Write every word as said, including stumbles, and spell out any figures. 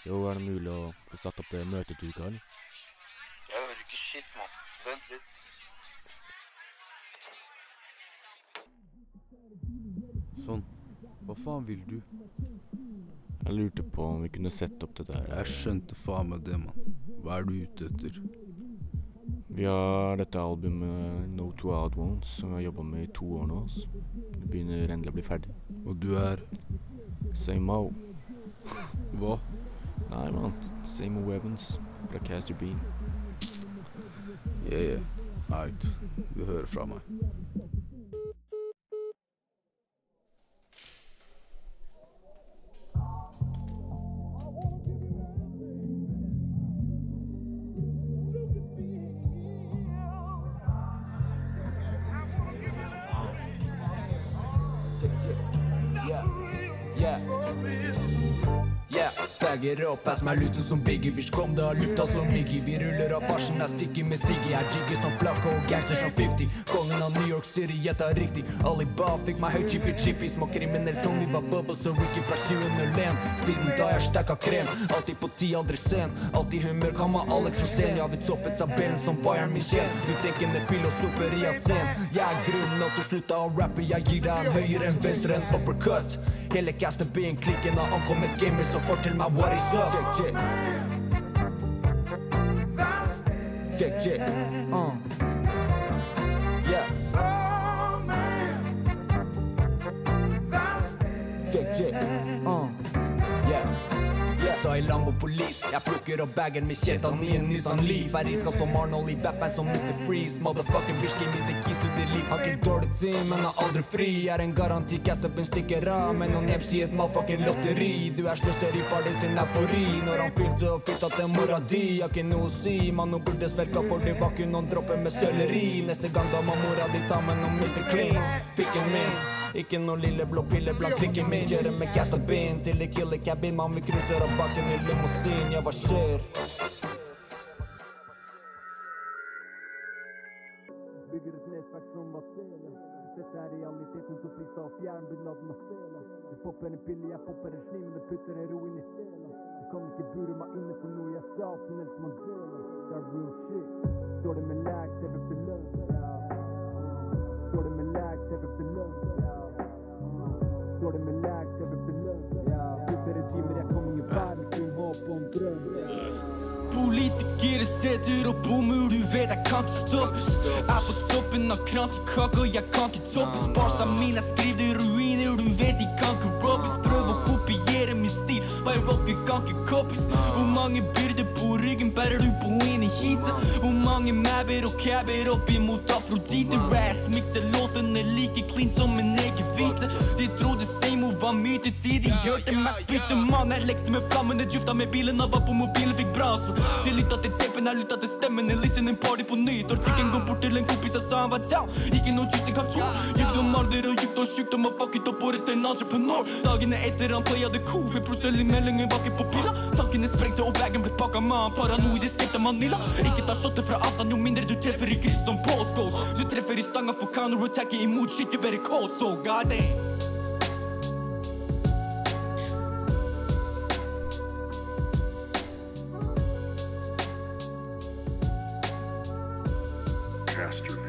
Jo, er det mulig å få satt opp det møtet du kan? Jeg hører ikke shit, mann. Vent litt. Sånn. Hva faen vil du? Jeg lurte på om vi kunne sette opp det der. Jeg skjønte faen meg det, mann. Hva er du ute etter? Vi har dette albumet No Two Out Ones, som vi har jobbet med i to år nå. Så det begynner endelig å bli ferdig. Og du er? Samo. Hva? Nei, man. Samo Evans fra Castor Bean. Yeah, yeah. Eit. Du hører fra meg. Yeah, yeah, bagger opp, ass meg luten som Biggie. Bitch, kom da, lufta som Miggy. Vi ruller av barsen, jeg stikker med Siggy. Jeg jigger som Flakko og gangster som fifty. Kongen av New York City, gjetta riktig. Alibaba fikk meg høy chippy chippy. Små kriminell som vi var bubbles og Ricky fra tjue null en. Siden da jeg stekka krem, alltid på ti, aldri sen. Alltid humør, kan man Alex og sen. Jeg vet soppet seg benen som Bayern Michel. Utenkende filosofer i Aten. Jeg er grunnen til å slutte å rappe. Jeg gir deg en høyere enn venstre enn uppercut. Hele Castor Bean klikken har ankommet gamers og fortell meg what is up. Check, check. Check, check. Uh. Yeah. Check, check. Uh. Yeah. I Lambo Police. Jeg plukker opp bagen med kjetan i en Nissan Leaf. Jeg risker som Arnold i Batman som mister Freeze. Motherfucking bitch, give me the keys to the leaf. Har ikke dårlig tid, men er aldri fri. Er en garanti, Castor Bean stikker av. Men noen hjelp sier et malfucking lotteri. Du er sløseri for det sin eufori. Når han fylte og fylte at det er mora di. Har ikke noe å si, man nå burde svelka. For det var ikke noen dropper med sølleri. Neste gang da må mora di ta med noen mister Clean. Pikken min. Ikke noen lille blå pille blant klikken min. Kjører med Castor Bean til det killer cabin. Man vi krysser av bakken i limousin. Ja, hva skjer? Bygger et nettverk som Waale. Dette er realiteten som priser av fjernbunaden og stela. Du popper en pille, jeg popper en slim, men du putter en ro inn i stela. Du kan ikke bure meg inne for noe jeg sa, som helst man deler. Det er real shit. Står det med lag, det vil belønne. Står det med lag, det vil belønne. Står det med lag, det vil belønne. Putter en timer, jeg kommer ingen vær, men kun håp og en drøm. Politikere setter opp bommer, du vet jeg kan ikke stoppes. Er på toppen av kransekaka, jeg kan ikke toppes. Barsa mine skriver ruiner, du vet de kan ikke robbes. Prøv å kopiere min stil, bare rocker kan ikke kopies. Hvor mange byrder på ryggen bærer du på inn i hitet? Hvor mange mabber og cabber opp imot Afrodite? Razz mixer låtene like clean som en egen hvite. De trodde Samo var myte til de hørte meg spytte. Man, jeg lekte med flammene, jufta med bilen og var på mobilen, fikk bra så. De lyttet til tepen, jeg lyttet til stemmen. En listen en party på nyttår. Trikken kom bort til en kompis og sa han var down. Ikke noe juice jeg kan tro. Gikdom, alder og gikdom, sykdom og fuck it opp året til en entreprenør. Dagene etter han playade cool, for plutselig meldingen bakke på pilla. Tankene sprengte og bagen ble pakka med han paranoide skepta Manila. Ikke ta shotter fra avstand, jo mindre du treffer i kryss som postgoes. Du treffer i stanga for counter-attack imot shit, you better call, so goddamn. Castor